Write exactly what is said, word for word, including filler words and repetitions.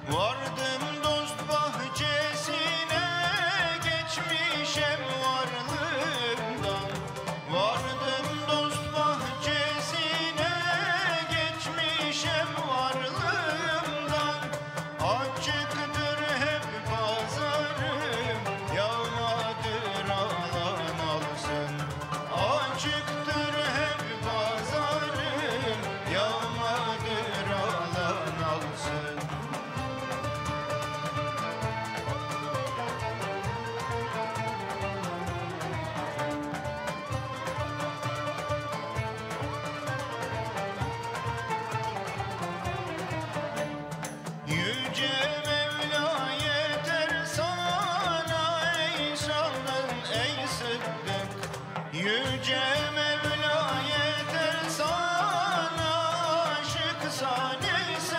Vardım dost bahçesine, geçmişem varlığımdan. Vardım dost bahçesine, geçmişem varlığımdan. Açıktır hep pazarım, yağmadır alan alsın. Açıktır hep pazarım, yağmadır alan alsın. Yüce Mevla yeter sana ey şanın ey sıddık. Yüce Mevla yeter sana aşık Salih.